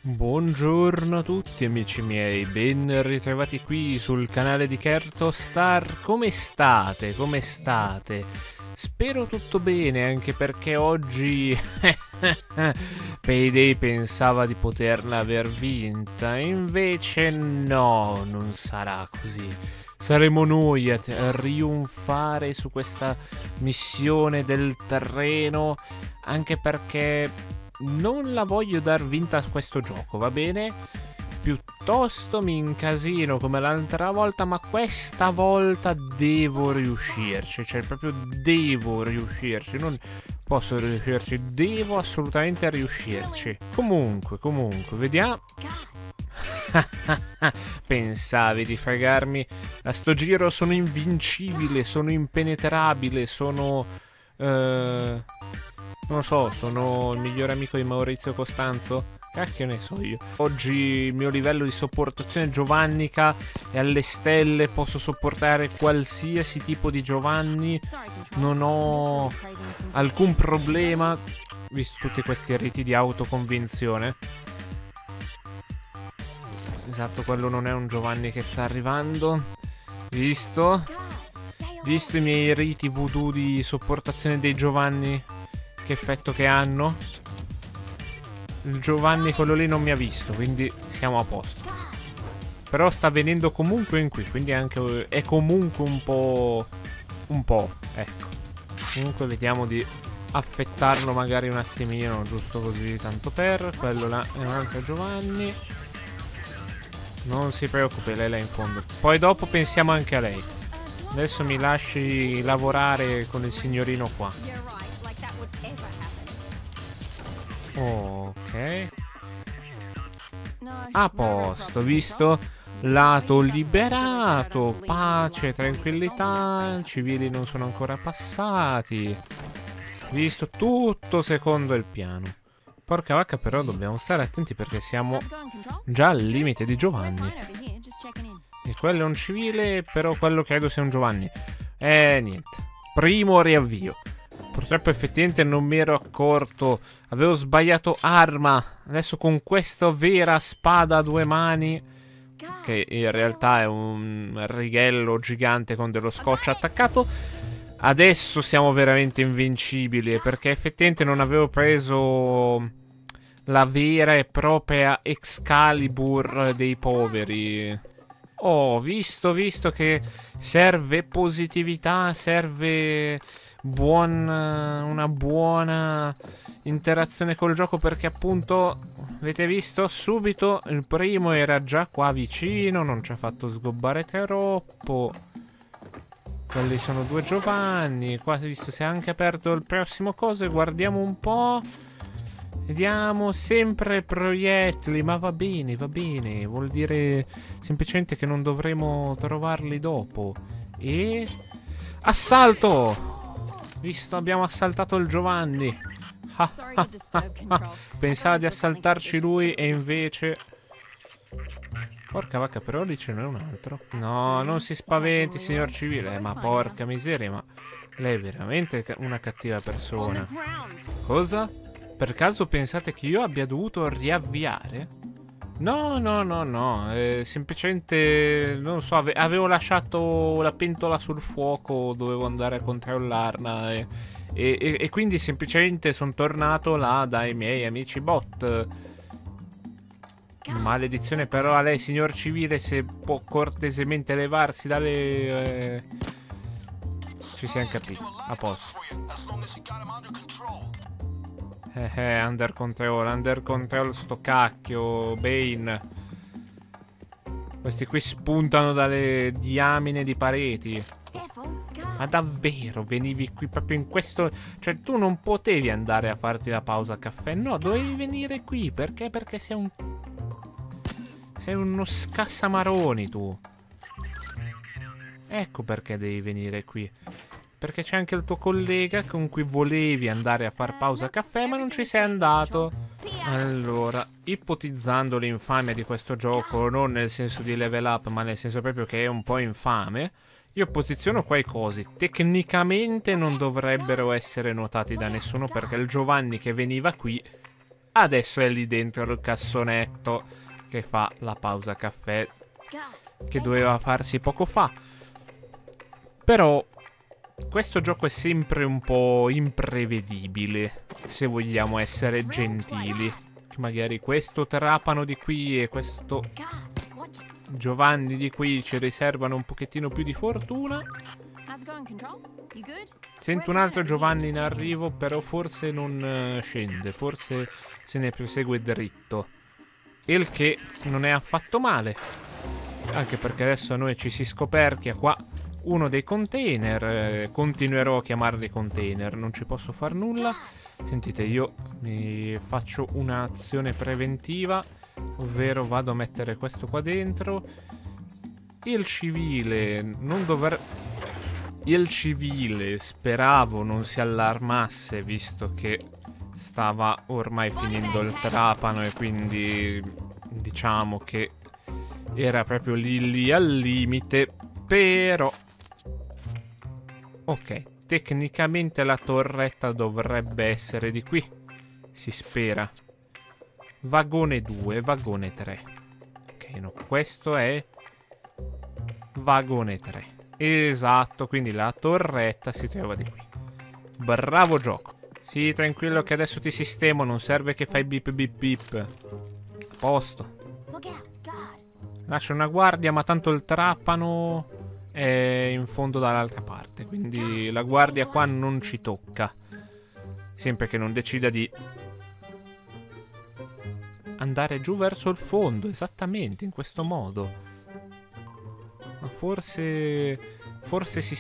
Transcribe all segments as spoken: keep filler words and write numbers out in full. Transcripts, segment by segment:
Buongiorno a tutti amici miei, ben ritrovati qui sul canale di Kertostar. Come state? Come state? Spero tutto bene, anche perché oggi Payday pensava di poterla aver vinta, invece no, non sarà così. Saremo noi a trionfare su questa missione del terreno, anche perché non la voglio dar vinta a questo gioco, va bene? Piuttosto mi incasino come l'altra volta, ma questa volta devo riuscirci, cioè proprio devo riuscirci, non posso riuscirci, devo assolutamente riuscirci. Comunque, comunque, vediamo. Pensavi di fregarmi? A sto giro sono invincibile, sono impenetrabile, sono... Uh... non so, sono il migliore amico di Maurizio Costanzo? Cacchio ne so io. Oggi il mio livello di sopportazione giovannica è alle stelle, posso sopportare qualsiasi tipo di Giovanni, non ho alcun problema, visto tutti questi riti di autoconvinzione. Esatto, quello non è un Giovanni che sta arrivando. Visto? Visto i miei riti voodoo di sopportazione dei Giovanni? Che effetto che hanno? Il Giovanni quello lì non mi ha visto, quindi siamo a posto. Però sta venendo comunque in qui, quindi anche è comunque un po'... un po', ecco. Comunque vediamo di affettarlo magari un attimino, giusto così, tanto per. Quello là è un altro Giovanni. Non si preoccupi, lei là in fondo. Poi dopo pensiamo anche a lei. Adesso mi lasci lavorare con il signorino qua. Ok. A posto, visto? Lato liberato, pace, tranquillità, i civili non sono ancora passati. Visto, tutto secondo il piano. Porca vacca, però dobbiamo stare attenti perché siamo già al limite di Giovanni. E quello è un civile, però quello credo sia un Giovanni. Eh, niente. Primo riavvio. Purtroppo effettivamente non mi ero accorto. Avevo sbagliato arma. Adesso con questa vera spada a due mani, che in realtà è un righello gigante con dello scotch attaccato, adesso siamo veramente invincibili, perché effettivamente non avevo preso la vera e propria Excalibur dei poveri. Oh, visto, visto che serve positività, serve buon, una buona interazione col gioco, perché appunto, avete visto, subito il primo era già qua vicino, non ci ha fatto sgobbare troppo. Quelli sono due Giovanni, qua visto si è anche aperto il prossimo coso, guardiamo un po'. Vediamo, sempre proiettili, ma va bene, va bene, vuol dire semplicemente che non dovremo trovarli dopo. E... assalto! Visto, abbiamo assaltato il Giovanni. Ah, ah, ah, ah. Pensava di assaltarci lui e invece... Porca vacca, però lì ce n'è un altro. No, non si spaventi, signor civile. Eh, ma porca miseria, ma lei è veramente una cattiva persona. Cosa? Per caso pensate che io abbia dovuto riavviare? No, no, no, no. Eh, semplicemente, non so, ave avevo lasciato la pentola sul fuoco, dovevo andare a controllarla. E, e, e quindi semplicemente sono tornato là dai miei amici bot. Maledizione, però a lei, signor civile, se può cortesemente levarsi dalle... Eh... Ci siamo capiti, a posto. Eh eh, under control, under control sto cacchio, Bane. Questi qui spuntano dalle diamine di pareti. Ma davvero, venivi qui proprio in questo... Cioè, tu non potevi andare a farti la pausa caffè, no, dovevi venire qui, perché? Perché sei un... Sei uno scassamaroni, tu. Ecco perché devi venire qui. Perché c'è anche il tuo collega con cui volevi andare a far pausa caffè, ma non ci sei andato. Allora, ipotizzando l'infamia di questo gioco, non nel senso di level up, ma nel senso proprio che è un po' infame, io posiziono qua i cosi. Tecnicamente non dovrebbero essere notati da nessuno, perché il Giovanni che veniva qui Adesso è lì dentro il cassonetto che fa la pausa caffè che doveva farsi poco fa. Però questo gioco è sempre un po' imprevedibile, se vogliamo essere gentili. Magari questo trapano di qui e questo Giovanni di qui ci riservano un pochettino più di fortuna. Sento un altro Giovanni in arrivo, però forse non scende, forse se ne prosegue dritto. Il che non è affatto male, anche perché adesso a noi ci si scoperchia qua uno dei container. eh, Continuerò a chiamarli container, non ci posso far nulla. Sentite, io mi faccio un'azione preventiva, ovvero vado a mettere questo qua dentro. Il civile non dovrebbe... Il civile speravo non si allarmasse, visto che stava ormai finendo il trapano e quindi diciamo che era proprio lì lì al limite. Però ok, tecnicamente la torretta dovrebbe essere di qui, si spera. Vagone due, vagone tre. Ok, no, questo è vagone tre. Esatto, quindi la torretta si trova di qui. Bravo gioco. Sì, tranquillo che adesso ti sistemo, non serve che fai bip bip bip. A posto. Lascia una guardia, ma tanto il trapano è in fondo dall'altra parte, quindi la guardia qua non ci tocca. Sempre che non decida di andare giù verso il fondo, esattamente in questo modo. Ma forse... Forse si...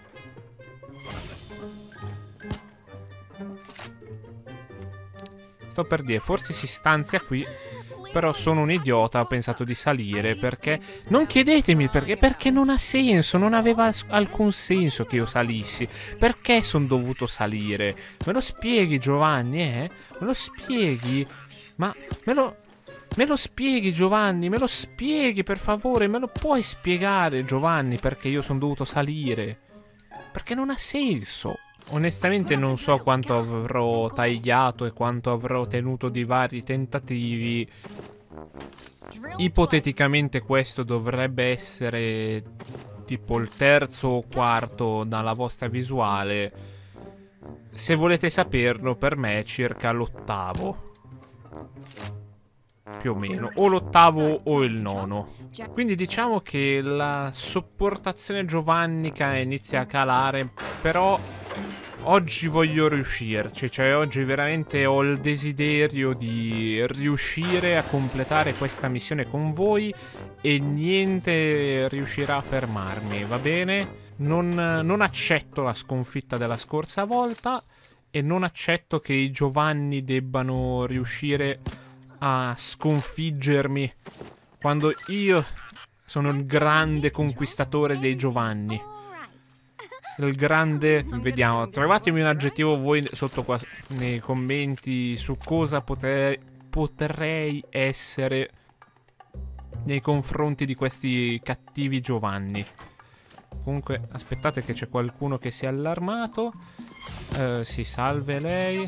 Sto per dire, forse si stanzia qui. Però sono un idiota, ho pensato di salire perché... Non chiedetemi perché, perché non ha senso, non aveva alcun senso che io salissi. Perché sono dovuto salire? Me lo spieghi, Giovanni, eh? Me lo spieghi? Ma me lo... Me lo spieghi, Giovanni, me lo spieghi, per favore, me lo puoi spiegare, Giovanni, perché io sono dovuto salire? Perché non ha senso. Onestamente non so quanto avrò tagliato e quanto avrò tenuto di vari tentativi. Ipoteticamente questo dovrebbe essere tipo il terzo o quarto dalla vostra visuale. Se volete saperlo, per me è circa l'ottavo. Più o meno, o l'ottavo o il nono. Quindi diciamo che la sopportazione giovannica inizia a calare. Però oggi voglio riuscirci. Cioè oggi veramente ho il desiderio di riuscire a completare questa missione con voi. E niente riuscirà a fermarmi, va bene? Non, non accetto la sconfitta della scorsa volta. E non accetto che i Giovanni debbano riuscire a sconfiggermi quando io sono il grande conquistatore dei Giovanni. Il grande... Vediamo, trovatemi un aggettivo voi sotto qua nei commenti su cosa potrei, potrei essere nei confronti di questi cattivi Giovanni. Comunque aspettate che c'è qualcuno che si è allarmato. uh, Si salve lei.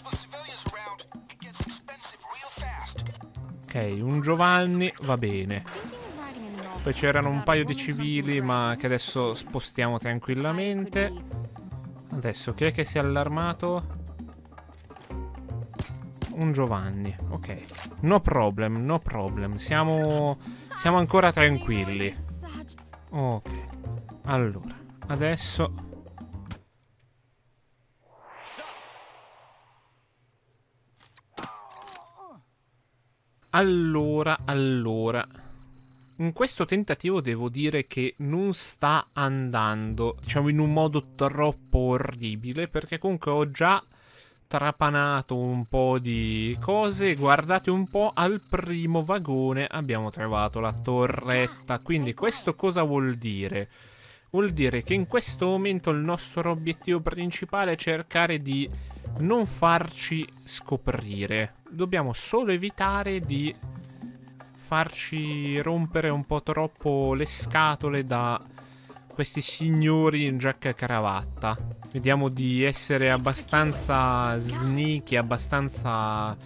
Ok, un Giovanni, va bene. Poi c'erano un paio di civili, ma che adesso spostiamo tranquillamente. Adesso, chi è che si è allarmato? Un Giovanni, ok. No problem, no problem. Siamo, siamo ancora tranquilli. Ok, allora, adesso... Allora, allora, in questo tentativo devo dire che non sta andando, diciamo, in un modo troppo orribile, perché comunque ho già trapanato un po' di cose. Guardate un po', al primo vagone abbiamo trovato la torretta, quindi questo cosa vuol dire? Vuol dire che in questo momento il nostro obiettivo principale è cercare di non farci scoprire. Dobbiamo solo evitare di farci rompere un po' troppo le scatole da questi signori in giacca e cravatta. Vediamo di essere abbastanza sneaky, abbastanza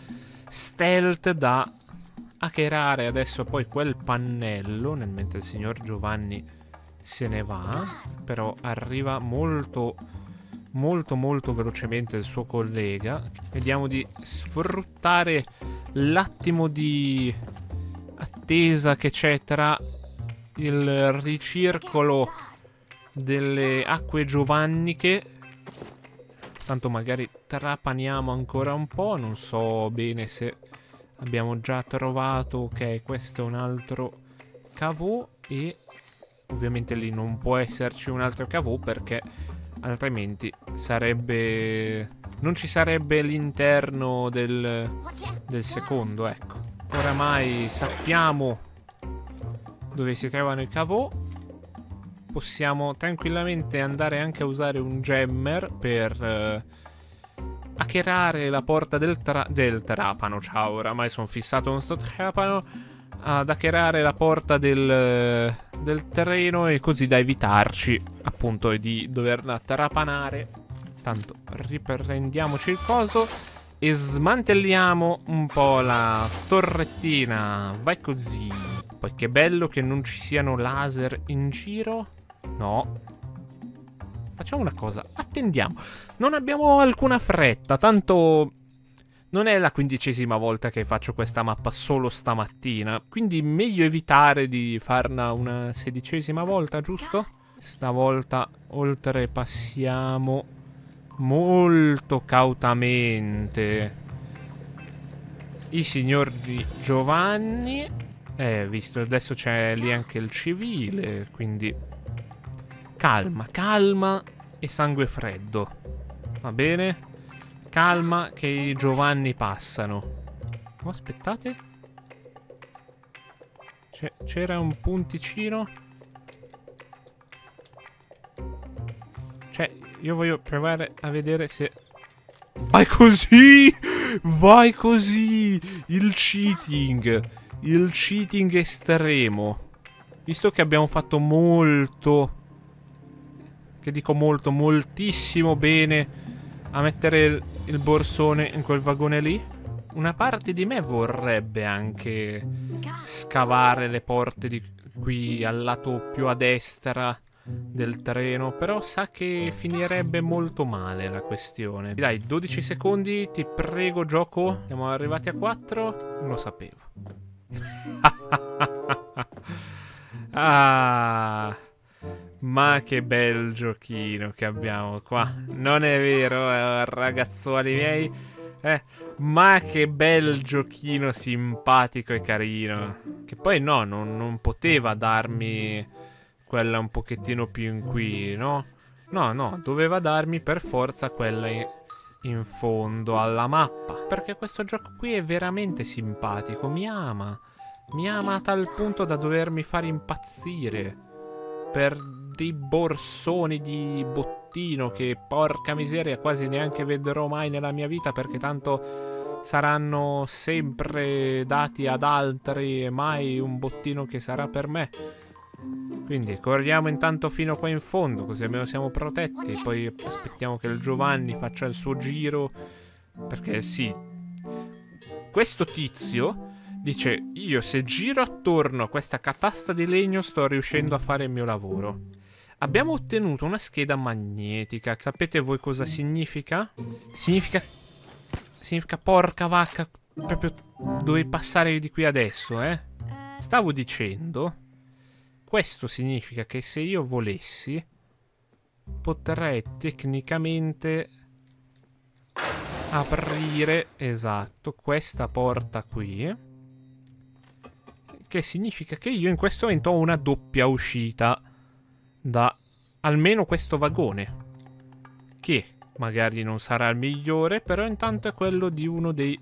stealth da hackerare adesso poi quel pannello, nel mentre il signor Giovanni se ne va. Però arriva molto molto molto velocemente il suo collega. Vediamo di sfruttare l'attimo di attesa che c'è tra il ricircolo delle acque giovanniche. Tanto magari trapaniamo ancora un po'. Non so bene se abbiamo già trovato. Ok, questo è un altro cavò. E ovviamente lì non può esserci un altro cavò, perché altrimenti sarebbe... non ci sarebbe l'interno del, del secondo, ecco. Oramai sappiamo dove si trovano i cavò. Possiamo tranquillamente andare anche a usare un gemmer per eh, hackerare la porta del, tra del trapano. Ciao, oramai sono fissato con sto trapano. Ad hackerare la porta del, del treno, e così da evitarci appunto di doverla trapanare. Tanto riprendiamoci il coso e smantelliamo un po' la torrettina. Vai così. Poi che bello che non ci siano laser in giro. No. Facciamo una cosa. Attendiamo. Non abbiamo alcuna fretta. Tanto non è la quindicesima volta che faccio questa mappa solo stamattina. Quindi meglio evitare di farla una sedicesima volta, giusto? Stavolta oltrepassiamo molto cautamente i signori Giovanni. Eh, visto adesso c'è lì anche il civile, quindi calma, calma e sangue freddo. Va bene? Calma che i Giovanni passano. Oh, aspettate. C'era un punticino. Cioè, io voglio provare a vedere se... Vai così! Vai così! Il cheating! Il cheating estremo. Visto che abbiamo fatto molto... Che dico molto, moltissimo bene a mettere il, il borsone in quel vagone lì. Una parte di me vorrebbe anche scavare le porte di qui al lato più a destra del treno, però sa che finirebbe molto male la questione. Dai, dodici secondi, ti prego, gioco. Siamo arrivati a quattro. Non lo sapevo. Ah, ma che bel giochino che abbiamo qua. Non è vero, eh, ragazzuoli miei? Eh, ma che bel giochino simpatico e carino. Che poi no, non, non poteva darmi quella un pochettino più in qui, no? No, no, doveva darmi per forza quella in, in fondo alla mappa. Perché questo gioco qui è veramente simpatico, mi ama. Mi ama a tal punto da dovermi fare impazzire per dei borsoni di bottino che, porca miseria, quasi neanche vedrò mai nella mia vita, perché tanto saranno sempre dati ad altri e mai un bottino che sarà per me. Quindi corriamo intanto fino qua in fondo, così almeno siamo protetti. Poi aspettiamo che il Giovanni faccia il suo giro, perché sì, questo tizio dice: io se giro attorno a questa catasta di legno sto riuscendo a fare il mio lavoro. Abbiamo ottenuto una scheda magnetica. Sapete voi cosa significa? Significa... Significa porca vacca, proprio dove passare di qui adesso, eh? Stavo dicendo... Questo significa che se io volessi potrei tecnicamente aprire, esatto, questa porta qui, che significa che io in questo momento ho una doppia uscita da almeno questo vagone, che magari non sarà il migliore, però intanto è quello di uno dei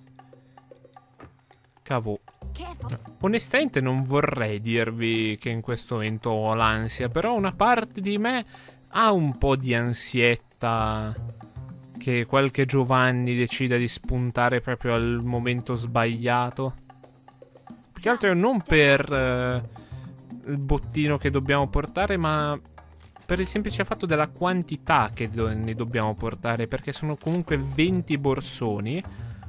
cavò. Onestamente non vorrei dirvi che in questo momento ho l'ansia, però una parte di me ha un po' di ansietta che qualche Giovanni decida di spuntare proprio al momento sbagliato. Più che altro non per eh, il bottino che dobbiamo portare, ma per il semplice fatto della quantità che do ne dobbiamo portare, perché sono comunque venti borsoni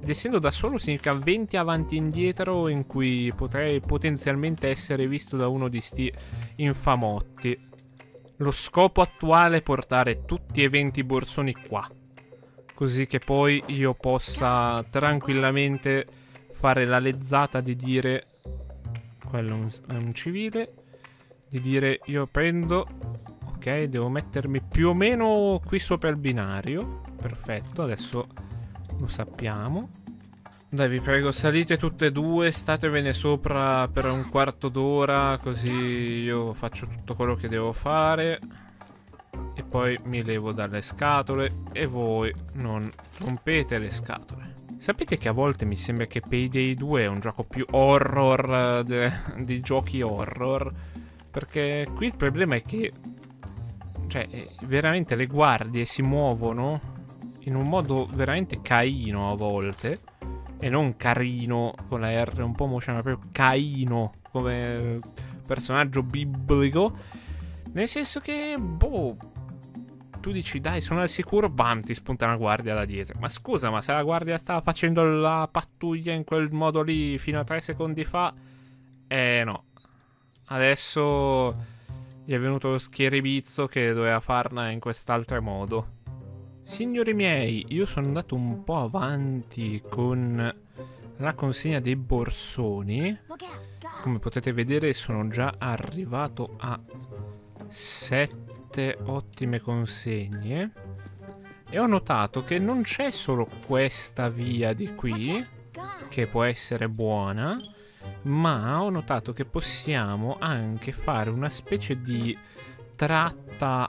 ed essendo da solo significa venti avanti e indietro, in cui potrei potenzialmente essere visto da uno di sti infamotti. Lo scopo attuale è portare tutti e venti i borsoni qua, così che poi io possa tranquillamente fare la lezzata di dire... Quello è un, è un civile. Di dire io prendo... Ok, devo mettermi più o meno qui sopra il binario. Perfetto, adesso lo sappiamo. Dai, vi prego, salite tutte e due, statevene sopra per un quarto d'ora, così io faccio tutto quello che devo fare. E poi mi levo dalle scatole e voi non rompete le scatole. Sapete che a volte mi sembra che Payday due è un gioco più horror di giochi horror? Perché qui il problema è che... Cioè, veramente le guardie si muovono in un modo veramente caino a volte. E non carino con la R un po' motion, ma proprio caino come personaggio biblico. Nel senso che, boh, tu dici dai sono al sicuro, bam, ti spunta una guardia da dietro. Ma scusa, ma se la guardia stava facendo la pattuglia in quel modo lì fino a tre secondi fa, eh no. Adesso gli è venuto lo schieribizzo che doveva farla in quest'altro modo. Signori miei, io sono andato un po' avanti con la consegna dei borsoni. Come potete vedere sono già arrivato a sette ottime consegne. E ho notato che non c'è solo questa via di qui, che può essere buona, ma ho notato che possiamo anche fare una specie di tratta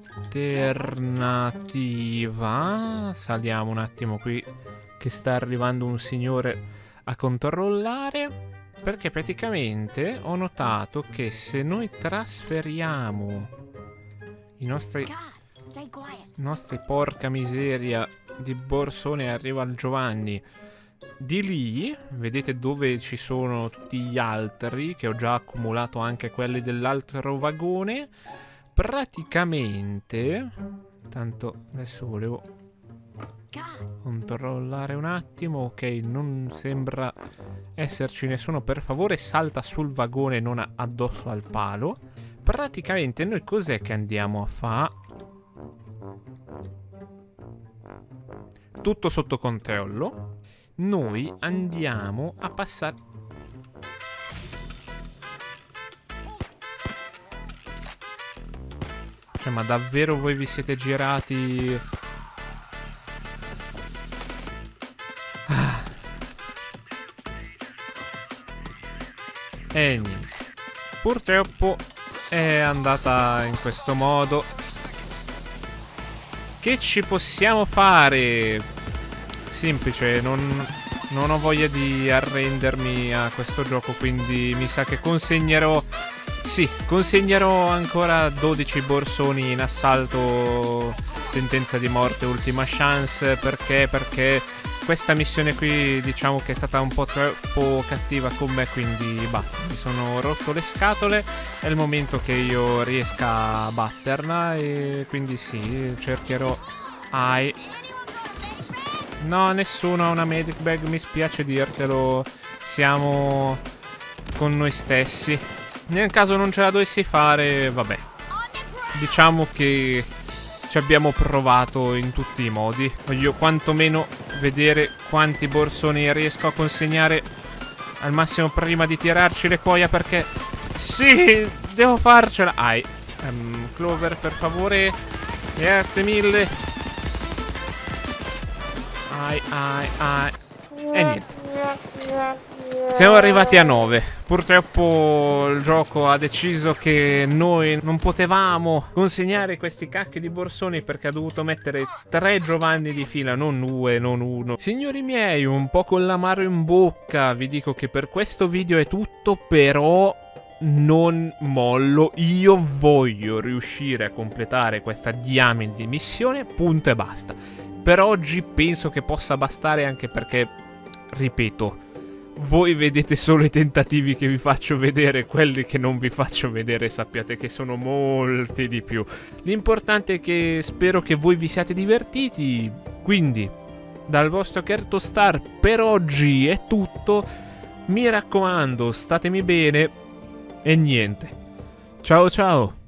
alternativa. Saliamo un attimo qui che sta arrivando un signore a controllare, perché praticamente ho notato che se noi trasferiamo i nostri i nostri porca miseria di borsone, arriva il Giovanni di lì, vedete dove ci sono tutti gli altri, che ho già accumulato anche quelli dell'altro vagone. Praticamente, tanto adesso volevo controllare un attimo. Ok, non sembra esserci nessuno. Per favore salta sul vagone, non addosso al palo. Praticamente noi cos'è che andiamo a fare? Tutto sotto controllo. Noi andiamo a passare... Cioè, ma davvero voi vi siete girati... Ah. E niente. Purtroppo è andata in questo modo. Che ci possiamo fare? Semplice, non, non ho voglia di arrendermi a questo gioco, quindi mi sa che consegnerò... Sì, consegnerò ancora dodici borsoni in assalto, sentenza di morte, ultima chance. Perché? Perché questa missione qui diciamo che è stata un po' troppo cattiva con me, quindi basta, mi sono rotto le scatole, è il momento che io riesca a batterla e quindi sì, cercherò... Ai... No, nessuno ha una medic bag, mi spiace dirtelo, siamo con noi stessi. Nel caso non ce la dovessi fare, vabbè, diciamo che ci abbiamo provato in tutti i modi. Voglio quantomeno vedere quanti borsoni riesco a consegnare al massimo prima di tirarci le cuoia, perché sì, devo farcela. Ai, um, Clover, per favore, grazie mille. Ai, ai, ai. E niente, siamo arrivati a nove. Purtroppo il gioco ha deciso che noi non potevamo consegnare questi cacchi di borsoni, perché ha dovuto mettere tre Giovanni di fila, non due, non uno. Signori miei, un po' con l'amaro in bocca vi dico che per questo video è tutto, però non mollo. Io voglio riuscire a completare questa diamine di missione, punto e basta. Per oggi penso che possa bastare, anche perché, ripeto, voi vedete solo i tentativi che vi faccio vedere, quelli che non vi faccio vedere sappiate che sono molti di più. L'importante è che spero che voi vi siate divertiti, quindi dal vostro Kertostar per oggi è tutto. Mi raccomando, statemi bene e niente. Ciao ciao.